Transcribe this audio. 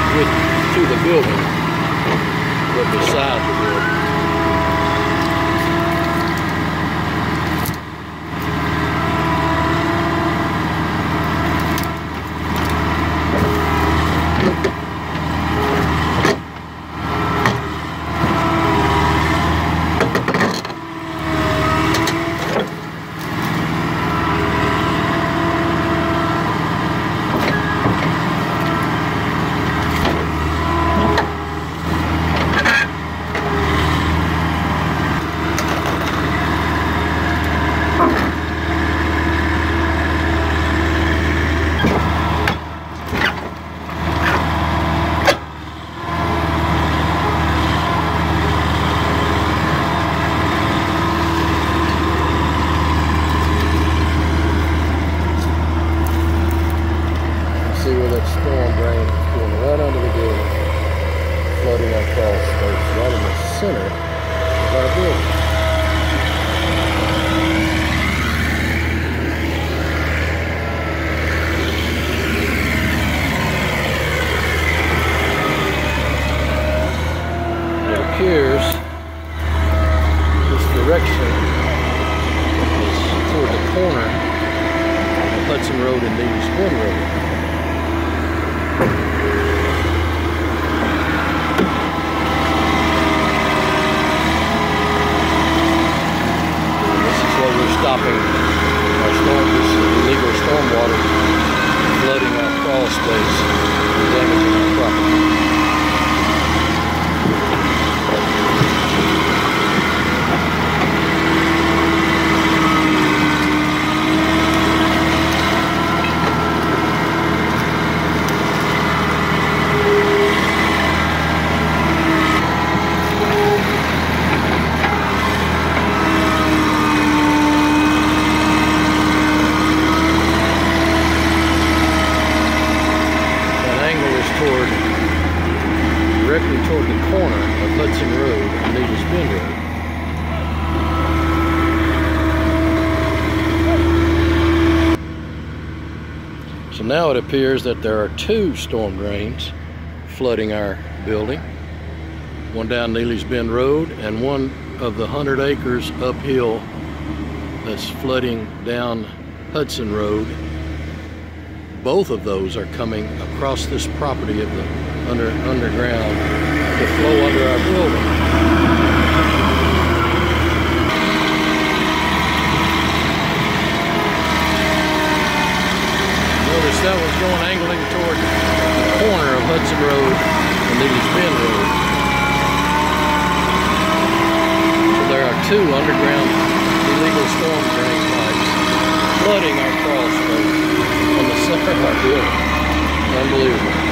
with to the building, but beside the building. See where that storm drain is going right under the building, flooding our crawl space right in the center of our building. It appears this direction is toward the corner of Hudson Road and Neely's Bend Road. Stopping our this illegal stormwater flooding our crawl space and damaging our property. Directly toward the corner of Hudson Road and Neely's Bend Road. So now it appears that there are two storm drains flooding our building. One down Neely's Bend Road and one of the 100 acres uphill that's flooding down Hudson Road. Both of those are coming across this property of the underground to flow under our building. Notice that was going angling toward the corner of Hudson Road and Neely's Bend Road. So there are two underground illegal storm drain pipes flooding our crawl space from the center of our building. Unbelievable.